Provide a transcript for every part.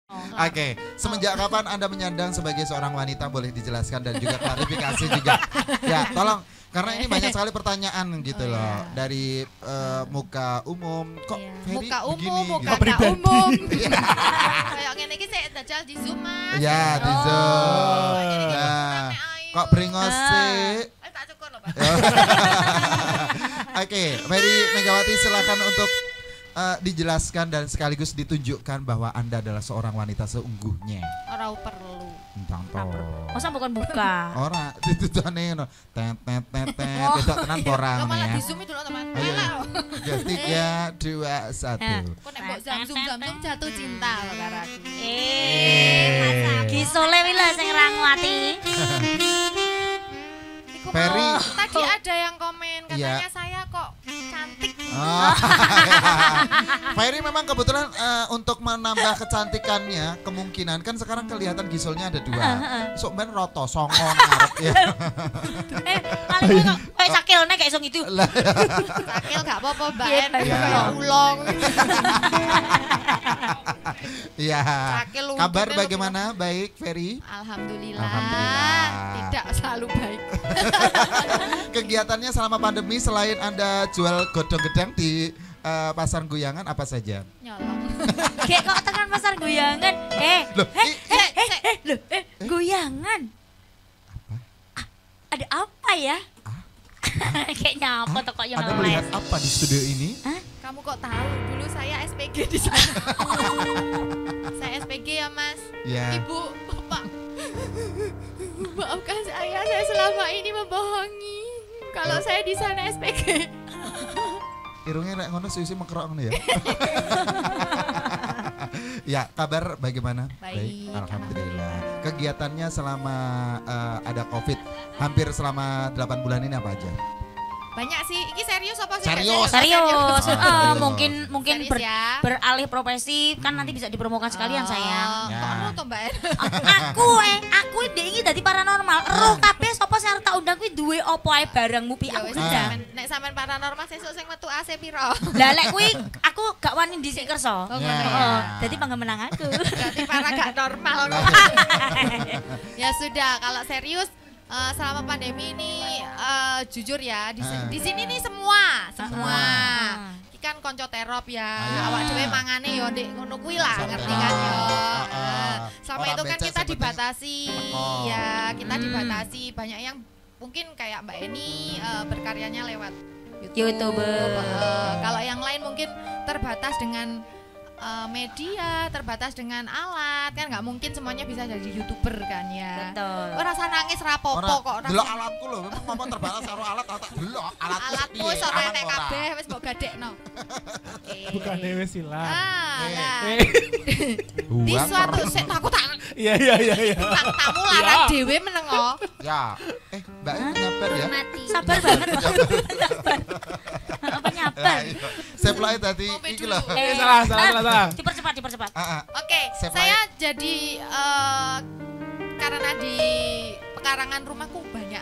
Oke, semenjak kapan Anda menyandang sebagai seorang wanita, boleh dijelaskan dan juga klarifikasi juga. Ya, tolong, karena ini banyak sekali pertanyaan gitu loh dari muka umum. Kok Ferry muka umum, begini, muka gitu. gak umum. Kayak ngene iki sik dajal di Zoom Mas. Ya, di Zoom. Nah, kok bringos sih? Tak cukur loh, Pak. Oke, Ferry Megawati silakan untuk dijelaskan dan sekaligus ditunjukkan bahwa Anda adalah seorang wanita seungguhnya. Ora perlu. Contoh. Masa bukan buka? Ora ditutane ngono. Tet tidak tenan orang Malah ya. di Zoom itu loh, teman. Ayo. Ya, 3, 2, 1. Kok nek mbok Zoom jatuh cinta loh karo aku. Gisole wi lho sing rangwati. Ferry. Tadi ada yang komen katanya Iya. saya kok cantik. Ferry memang kebetulan untuk menambah kecantikannya kemungkinan kan sekarang kelihatan gisolnya ada 2. Sok ben roto songo ngarep ya. Paling kok kayak sakilne kayak song itu. Sakil gak apa-apa, Mbak. Iya. Kayak ulong. Iya. Sakil Kabar lututnya bagaimana? Baik, Ferry? Alhamdulillah. Alhamdulillah. Tidak selalu baik. Kegiatannya selama pandemi selain Anda jual godong-gedang di pasar Guyangan apa saja? Nyolong. Kayak kok tekan pasar Guyangan. Loh, Guyangan. Apa? Ada apa ya? Kayak nyapa tuh kok yang Anda melihat apa di studio ini? Kamu kok tahu? Dulu saya SPG di sana. Saya SPG ya, Mas. Ya. Ibu, Bapak. Maafkan saya selama ini membohongi. Kalau saya di sana SPG. Irungnya rek ngono susi mengkerok ngono ya. Ya, kabar bagaimana? Baik, Alhamdulillah. Kegiatannya selama ada Covid, hampir selama 8 bulan ini apa aja? Banyak sih. Ini serius apa sih? Serius. Serius. Serius. Mungkin Serius ya. beralih profesi kan nanti bisa dipromokan sekalian sayang. Ya. Kamu tuh, Mbak. Aku iki dadi paranormal. Roh kabeh sapa sing arep tak undang kuwi duwe apa ae barangmu pi aku gendang. Nek sampean paranormal sesuk sing metu AC piro? Lah lek kuwi aku gak wani dhisik kersa. Oh, Heeh. Dadi panggemenang aku. Berarti para gak normal. Ya sudah, kalau serius selama pandemi ini jujur ya di sini nih semua ikan konco terop ya awak dhewe mangane yo ndek ngono kuwi lah ngerti kan yo selama itu kan kita dibatasi ya kita dibatasi banyak yang mungkin kayak Mbak Eni berkaryanya lewat YouTube. Kalau yang lain mungkin terbatas dengan media, terbatas dengan alat kan nggak mungkin semuanya bisa jadi YouTuber kan ya. Betul. Ora rasa nangis rapopo kok ora. Delok alatku lho, memang apa terbatas karo alat tak delok alatku. Alatku iso nek kabeh wis mbok gadekno. Oke. Bukannya wis silang. Lah. Di suatu sik aku tak Iya. tamu larang dhewe menengo. Ya. Mbak nyabar ya. Sabar banget. Sabar. Apa nyabar? Saya mulai tadi iki lho. Salah. Dipercepat. Oke, saya jadi karena di pekarangan rumahku banyak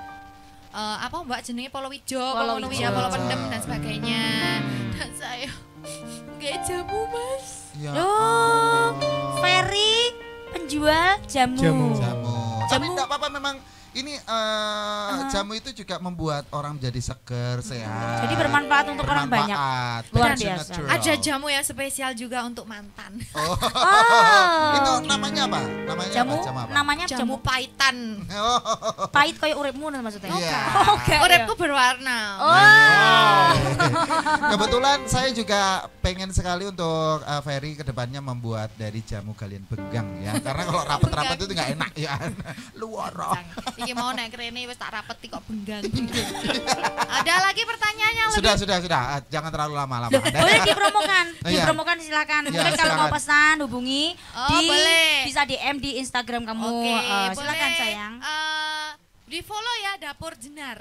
apa Mbak jenenge Polowijo, Polo Pendem dan sebagainya. Dan saya nggak jamu, Mas. Ya. Loh, Ferry penjual jamu. Tapi enggak apa-apa memang ini jamu itu juga membuat orang menjadi seger, sehat. Jadi bermanfaat untuk orang banyak. Luar biasa. Natural. Ada jamu yang spesial juga untuk mantan. Oh. Itu namanya apa? Jamu apa? namanya Jamu pahitan. Oh. pahit kayak uripmu maksudnya. Iya. Oke. Uripku berwarna. Kebetulan saya juga pengen sekali untuk Ferry kedepannya membuat dari jamu galian benggang ya. Karena kalau rapet-rapet itu nggak enak ya. Luar. Iki mau nek rene wis tak rapeti kok benggang. Ada lagi pertanyaannya Sudah. Jangan terlalu lama-lama. Boleh dipromokan. Iya. Dipromokan silakan. Iya, Mungkin kalau mau silakan. pesan hubungi boleh. bisa DM di Instagram kamu. Oke, Silakan boleh, sayang. Di follow ya Dapur Jenar.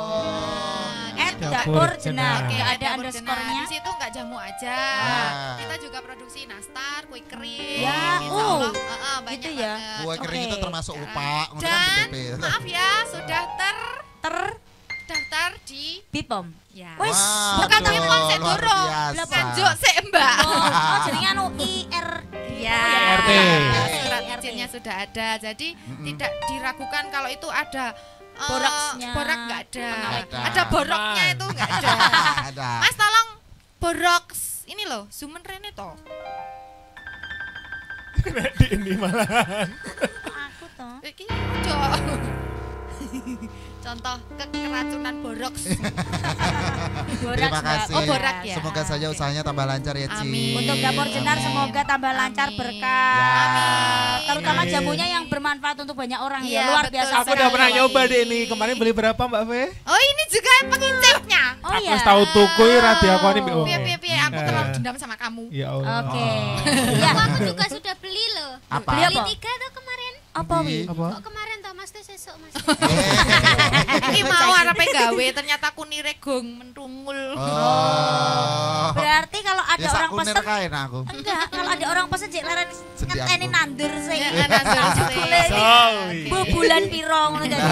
Dapur Jenar. Oke, Nggak ada Dapur underscore-nya. Jenar. Di situ nggak jamu aja. Nah. Kita juga produksi nastar, kue kering. Ya, Insya Allah, banyak gitu ya. banget. Kue kering Oke. itu termasuk upak, kemudian Dan BTP. maaf ya, sudah terdaftar di Bipom. ya. Wes, bukan betul, Bipom sik luar durung. biasa. Nganjuk sik, Mbak. Oh, jenenge anu IR. Ya. RT. Surat izinnya sudah ada. Jadi tidak diragukan kalau itu ada Boroknya. borak nggak ada. Ada. Ada boroknya itu nggak ada. Ada. Mas tolong borok ini loh, Zumen Rene toh. Ini malahan. Aku toh. Iki ojo. Contoh keracunan boroks. Terima kasih. Oh, borak ya. Semoga saja usahanya tambah lancar ya, Ci. Amin. Untuk dapur Jenar Amin. semoga tambah lancar Amin. berkah. Amin. Terutama Amin. jamunya yang bermanfaat untuk banyak orang Iya, ya. Luar betul. biasa. Aku udah sekali. pernah nyoba deh ini. Kemarin beli berapa Mbak Fe? Oh, ini juga pengincepnya. Oh Aku iya. wis tahu tuku radio aku ini. Oh. Piye, aku terlalu dendam sama kamu. Ya Allah. Oke. Ya, Ya. aku juga sudah beli loh. Apa? Beli apa? Beli 3 tuh kemarin. Apa wi? Apa? Kok kemarin toh Mas tuh sesuk Mas. Iki mau arepe gawe ternyata kunire gong mentungul. Oh. Berarti kalau ada Ya orang sakunir pesen kain aku. enggak, kalau ada orang pesen cek leren Sedih ngenteni aku. nandur sing. Ya, nandur sih. Judule iki, Sorry. Bu bulan piro ngono dadi.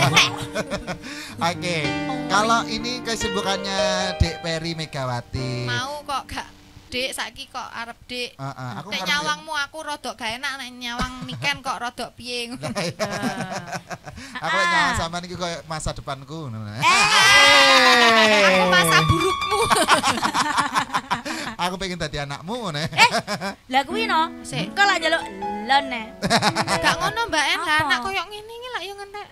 Oke. Kalau ini kesibukannya Dek Peri Megawati. Mau kok gak Dek, saiki kok arep Dek. Aku Nek ngerti. nyawangmu aku rodok gak enak, nek nyawang Niken kok rodok piye. Aku lek nyawang sampean iki koyo masa depanku. Aku masa burukmu. Aku pengen tadi anakmu ngono. Lah kuwi no. Sik. Engko lak njaluk lon ne. Gak ngono Mbak En, lah Apa? anak koyo ngene iki lak yo ngentek.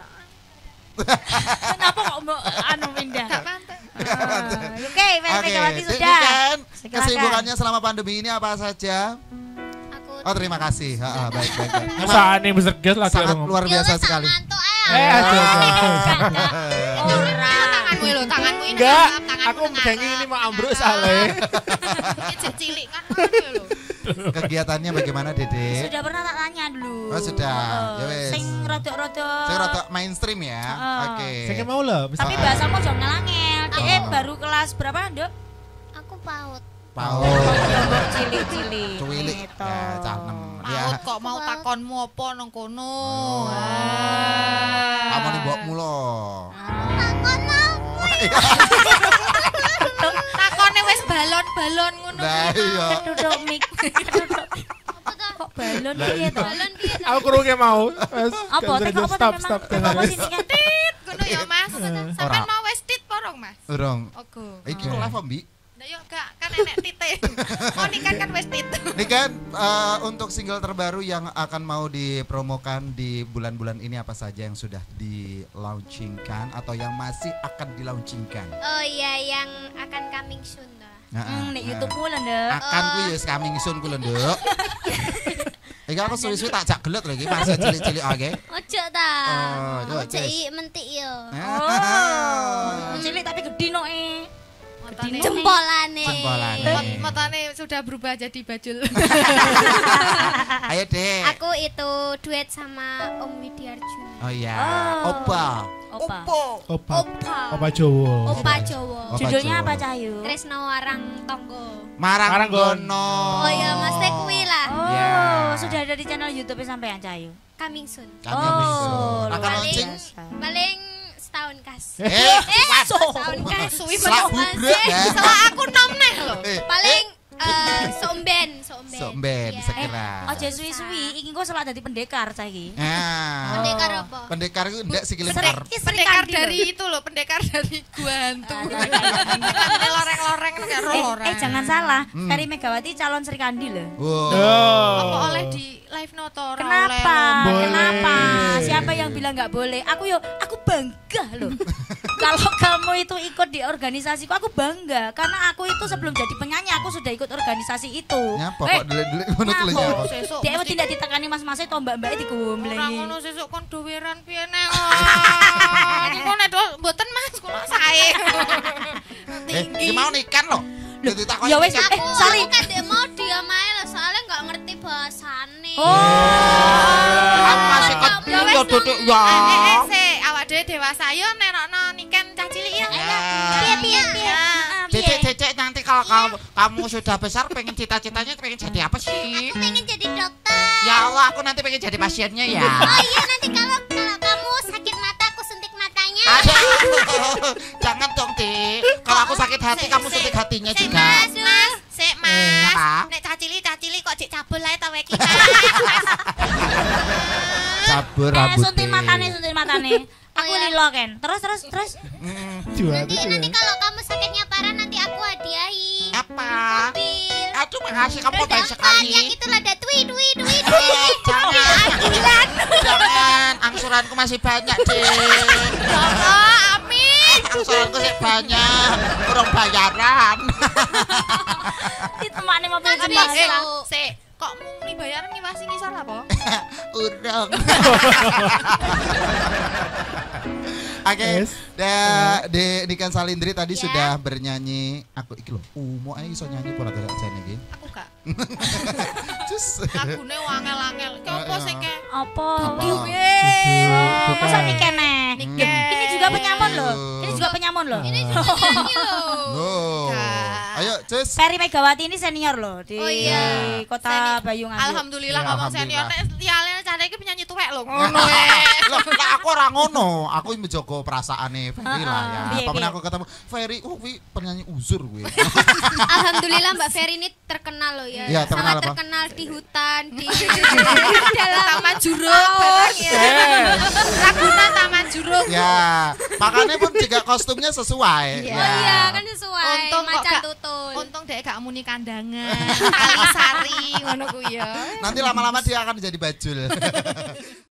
Kenapa kok mbok anu pindah? Gak pantes. Oke, Megawati Dek sudah. Niken, Silakan. kesibukannya selama pandemi ini apa saja? Aku Oh, terima kasih. Baik. Masa ini besar gas lagi Sangat orang. luar biasa sekali. ngantuk Aduh. Ora. Tanganmu lho, tanganmu ini. Enggak, tanganmu aku pegangi ini mau ambruk soalnya. Iki cilik kan ngono lho. Kegiatannya bagaimana, Dede? Sudah pernah tak tanya dulu. Oh, sudah. Ya wes. Sing rodok-rodok. Saya rada mainstream ya. Oke. Saya mau lah. Tapi bahasamu jangan ngelangel. Dek baru kelas berapa, Nduk? Aku paut. Pau. Cilik-cilik. Cuwilik. Gitu. Ya, cah nem. Ya. Paut kok mau takonmu apa nang kono. Kamu nih mbokmu lo. Takon mau. Takone wis balon-balon ngono. Nah, iya. Duduk mic. Apa tuh? Kok balon piye to? Balon piye toh? Aku kurungnya mau. Mas, Apa? gak usah Tek apa stop, memang? stop. Tek apa sih kan? Tit ngono ya Mas. Sampeyan Ora. mau wis tit porong Mas? Urung. Ogo. Iki kok live, Mbi? Nah yo gak kan enek tite. Oh Niken kan wis tit. Ini kan untuk single terbaru yang akan mau dipromokan di bulan-bulan ini apa saja yang sudah di-launchingkan atau yang masih akan di-launchingkan? Oh iya yang akan coming soon toh. Nek YouTube pula, Nduk. Akan kuwi wis coming soon ku lho, Nduk. Iki aku suwi-suwi tak jak gelet lho iki pas cilik-cilik oke. Ojo ta. Oh, Ojo i mentik yo. Oh. Cilik tapi gede no Matane Jempolane. Jempolane. matane sudah berubah jadi bajul. Ayo, Dek. Aku itu duet sama Om Widiarjuna. Oh iya. Oh. Opa. Opa. Opa. Opa. Opa Jowo. Opa Jawa. Opa Judulnya Jawa. apa, Cahyu? Tresno Warang Tonggo. Maranggono. Oh ya Mas Tek kuwi lah. Oh, Ya. sudah ada di channel YouTube sampean, Cahyu. Coming soon. Kami Oh, besok. Akan luar launching. biasa. Paling setahun kas. Tahun kan suwi Selak menung. bubrek ya. Salah aku nom neh lho. Paling somben. Somben Iya. sekira. Ojo suwi-suwi, iki kok salah dadi pendekar saiki. Nah. Pendekar apa? Pendekar itu ndak sikile Sering- kar. sering Pendekar kandi dari loh. itu loh, pendekar dari gua hantu. Ah, Loreng-loreng kayak loreng. jangan salah, Peri Megawati calon Sri Kandi loh. Wow. Apa oleh di live noto ora Kenapa? oleh lho. Kenapa? Siapa yang bilang nggak boleh? Aku bangga loh. Kalau kamu itu ikut di organisasiku, aku bangga karena aku itu sebelum jadi penyanyi aku sudah ikut organisasi itu. Nyapa kok delik-delik ngono ku lho Nyapa? nyapa. Sesuk Dia mesti- tidak ditekani mas-masnya toh mbak-mbak Ora digombleng. ngono sesuk kon doweran piye nek. Iki kon nek mboten Mas, kula sae. Iki mau nikan lho. Dadi takon. Ya wis, sorry. Aku kan dia mau dia main lah soalnya nggak ngerti bahasane. Kamu masih Ya kecil wes, ya duduk ya. Sik, awak dhewe dewasa yo nerokno Niken cah cilik ya. Piye. Cecek nanti kalau kamu sudah besar pengen cita-citanya pengen jadi apa sih? Aku pengen jadi dokter. Ya Allah, aku nanti pengen jadi pasiennya ya. Oh iya nanti kalau kamu sakit mata aku suntik matanya. Aduh, jangan dong, Dik. Kalau aku sakit hati, kamu suntik hatinya Sik juga. Mas, sik Mas. Apa? Nek cah cilik kok cek cabul ae ta wek iki. jebur rambutnya. suntik matane. Aku lilo kan. Terus. Nanti kalau kamu sakitnya parah nanti aku hadiahi. Apa? Mobil. Aduh makasih kamu Udah baik gampang, sekali. yang itu ada dwi. Jangan, angsuranku masih banyak, Dik. Amin. Angsuranku sih banyak, kurang bayaran. Ditemani mobil Tapi jenazah. kok muni bayaran nih masih ngisor apa? Urung. Oke, Yes. Niken Salindri tadi Ya. sudah bernyanyi. Aku iki lho, umo ae iso nyanyi ora tak jane iki. Aku gak. Cus. Lagune wangel-angel. Ki opo sih ke? Apa? Jujur, Masa bukan. Niken nih? Ini juga penyamun loh. Ini juga penyamun loh. Ini juga nyanyi loh. Oh. Gak. Ayo, Cus. Ferry Megawati ini senior loh di Oh iya. Kota Bayung Ayu. Alhamdulillah Ya, ngomong senior alhamdulillah. nek liane cara iki penyanyi tuwek lho. Ngono Loh, lah aku ora ngono. Aku menjogo perasaane Ferry lah ya. Piye, Pamen piye? aku ketemu Ferry, kuwi penyanyi uzur kuwi. Alhamdulillah Mbak Ferry ini terkenal loh ya. Iya, terkenal Sangat apa? terkenal di hutan, di Taman Juruk. Ragunan Taman Juruk. Ya, makanya pun juga kostumnya sesuai. Iya. Ya. Oh iya, kan sesuai Untung kok macan gak- tutul. Untung dek gak muni kandangan, kali sari ngono ku ya. Nanti lama-lama dia akan jadi bajul.